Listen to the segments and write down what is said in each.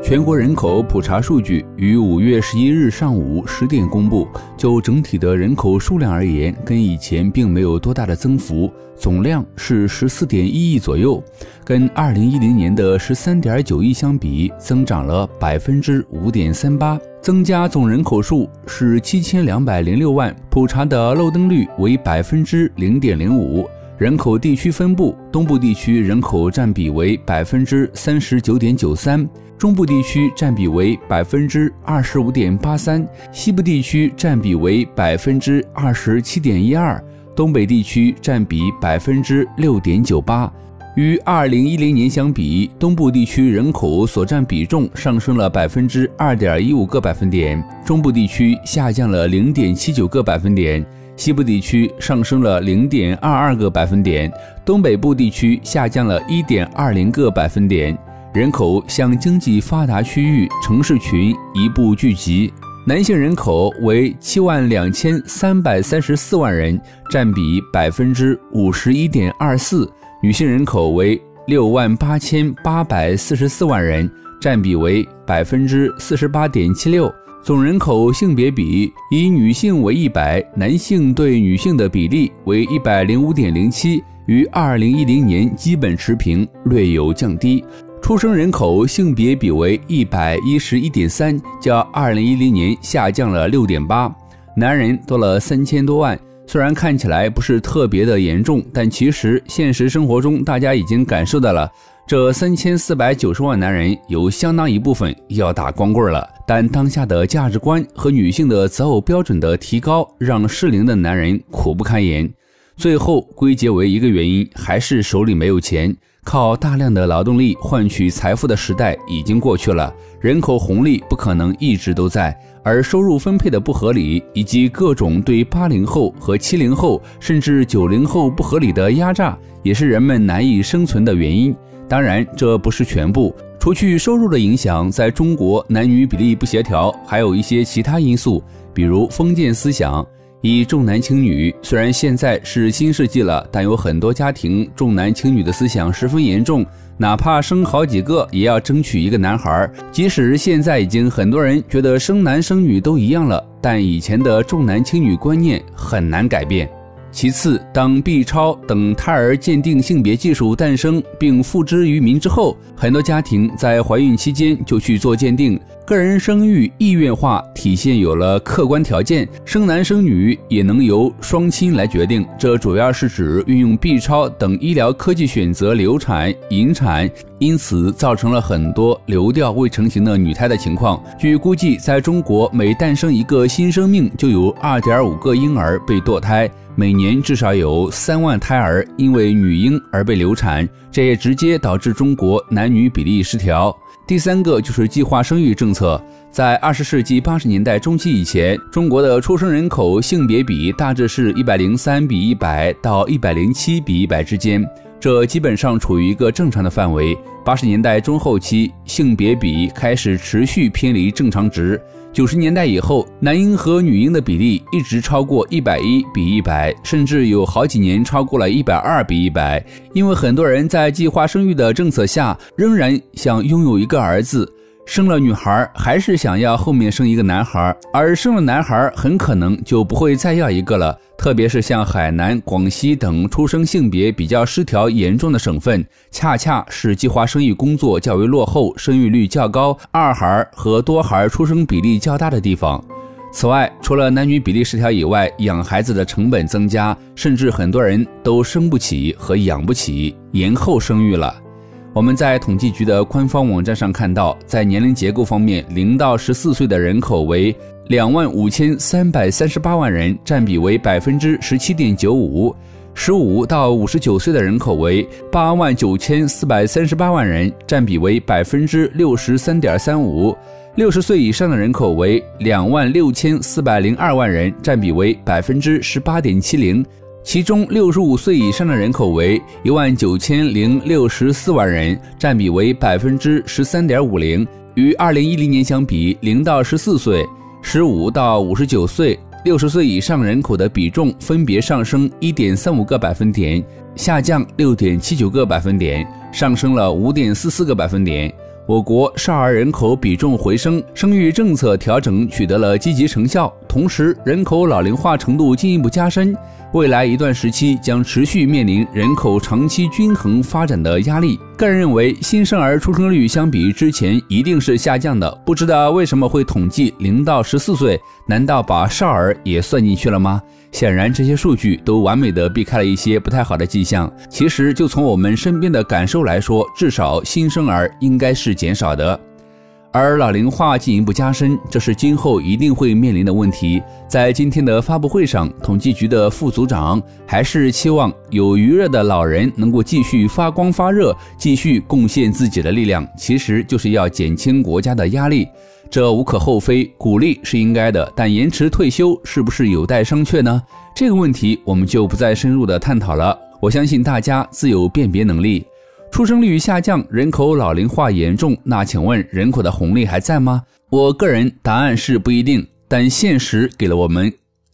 全国人口普查数据于5月11日上午10点公布。就整体的人口数量而言，跟以前并没有多大的增幅，总量是14.1亿左右，跟2010年的13.9亿相比，增长了 5.38%。增加总人口数是7206万，普查的漏登率为 0.05%。人口地区分布，东部地区人口占比为 39.93%， 中部地区占比为 25.83%， 西部地区占比为 27.12%， 东北地区占比 6.98%。与2010年相比，东部地区人口所占比重上升了 2.15个百分点，中部地区下降了 0.79个百分点，西部地区上升了 0.22个百分点，东北部地区下降了 1.20个百分点。人口向经济发达区域城市群移步聚集。男性人口为72334万人，占比 51.24%， 女性人口为68844万人，占比为 48.76%。总人口性别比，以女性为100，男性对女性的比例为 105.07， 与2010年基本持平，略有降低。出生人口性别比为 111.3， 较2010年下降了 6.8%。男人多了3000多万，虽然看起来不是特别的严重，但其实现实生活中大家已经感受到了，这3490万男人有相当一部分要打光棍了。但当下的价值观和女性的择偶标准的提高，让适龄的男人苦不堪言。最后归结为一个原因，还是手里没有钱。靠大量的劳动力换取财富的时代已经过去了，人口红利不可能一直都在，而收入分配的不合理，以及各种对80后和70后甚至90后不合理的压榨，也是人们难以生存的原因。当然，这不是全部。除去收入的影响，在中国男女比例不协调，还有一些其他因素，比如封建思想，以重男轻女。虽然现在是新世纪了，但有很多家庭重男轻女的思想十分严重，哪怕生好几个也要争取一个男孩。即使现在已经很多人觉得生男生女都一样了，但以前的重男轻女观念很难改变。其次，当 B 超等胎儿鉴定性别技术诞生并付之于民之后，很多家庭在怀孕期间就去做鉴定，个人生育意愿化体现有了客观条件，生男生女也能由双亲来决定。这主要是指运用 B 超等医疗科技选择流产、引产，因此造成了很多流掉未成型的女胎的情况。据估计，在中国每诞生一个新生命就有 2.5 个婴儿被堕胎，每年至少有3万胎儿因为女婴而被流产，这也直接导致中国男女比例失调。第三个就是计划生育政策。在20世纪80年代中期以前，中国的出生人口性别比大致是103比100到107比100之间，这基本上处于一个正常的范围。80年代中后期，性别比开始持续偏离正常值。90年代以后，男婴和女婴的比例一直超过110比100，甚至有好几年超过了120比100。因为很多人在计划生育的政策下，仍然想拥有一个儿子，生了女孩还是想要后面生一个男孩，而生了男孩很可能就不会再要一个了。特别是像海南、广西等出生性别比较失调严重的省份，恰恰是计划生育工作较为落后、生育率较高、二孩和多孩出生比例较大的地方。此外，除了男女比例失调以外，养孩子的成本增加，甚至很多人都生不起和养不起，延后生育了。我们在统计局的官方网站上看到，在年龄结构方面，0到14岁的人口为25338万人，占比为 17.95%。15到59岁的人口为89438万人，占比为 63.35%。60岁以上的人口为26402万人，占比为 18.70%。其中65岁以上的人口为19064万人，占比为 13.50%。与2010年相比，0到14岁、15到59岁、60岁以上人口的比重分别上升 1.35个百分点，下降 6.79个百分点，上升了 5.44个百分点。 我国少儿人口比重回升，生育政策调整取得了积极成效，同时人口老龄化程度进一步加深，未来一段时期将持续面临人口长期均衡发展的压力。个人认为，新生儿出生率相比之前一定是下降的，不知道为什么会统计0到14岁，难道把少儿也算进去了吗？显然这些数据都完美的避开了一些不太好的迹象。其实就从我们身边的感受来说，至少新生儿应该是减少的。而老龄化进一步加深，这是今后一定会面临的问题。在今天的发布会上，统计局的副组长还是期望有余热的老人能够继续发光发热，继续贡献自己的力量，其实就是要减轻国家的压力。这无可厚非，鼓励是应该的，但延迟退休是不是有待商榷呢？这个问题我们就不再深入的探讨了，我相信大家自有辨别能力。出生率下降，人口老龄化严重，那请问人口的红利还在吗？我个人答案是不一定，但现实给了我们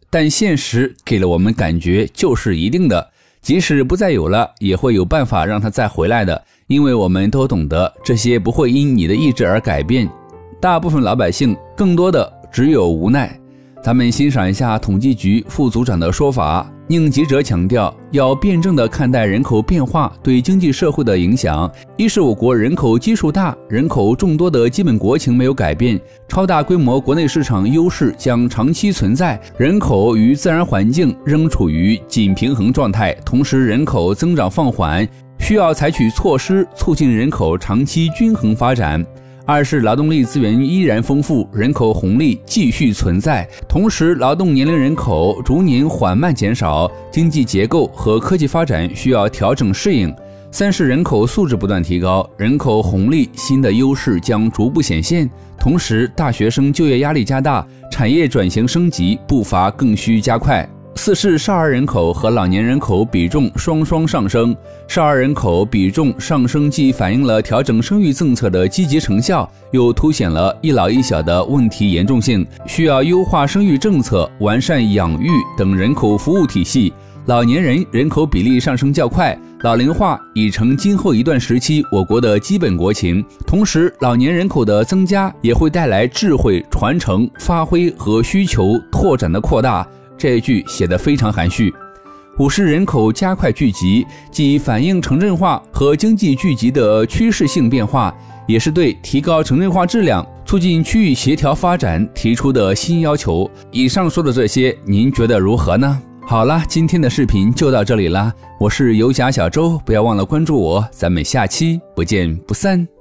感觉就是一定的，即使不再有了，也会有办法让它再回来的，因为我们都懂得这些不会因你的意志而改变，大部分老百姓更多的只有无奈。咱们欣赏一下统计局副组长的说法。宁吉喆强调，要辩证地看待人口变化对经济社会的影响。一是我国人口基数大，人口众多的基本国情没有改变，超大规模国内市场优势将长期存在，人口与自然环境仍处于紧平衡状态，同时人口增长放缓，需要采取措施促进人口长期均衡发展。二是劳动力资源依然丰富，人口红利继续存在，同时劳动年龄人口逐年缓慢减少，经济结构和科技发展需要调整适应。三是人口素质不断提高，人口红利新的优势将逐步显现，同时大学生就业压力加大，产业转型升级步伐更需加快。四是少儿人口和老年人口比重双双上升，少儿人口比重上升既反映了调整生育政策的积极成效，又凸显了一老一小的问题严重性，需要优化生育政策，完善养育等人口服务体系。老年人人口比例上升较快，老龄化已成今后一段时期我国的基本国情，同时老年人口的增加也会带来智慧传承、发挥和需求拓展的扩大。这一句写得非常含蓄。五是人口加快聚集，既反映城镇化和经济聚集的趋势性变化，也是对提高城镇化质量、促进区域协调发展提出的新要求。以上说的这些，您觉得如何呢？好了，今天的视频就到这里啦，我是游侠小周，不要忘了关注我，咱们下期不见不散。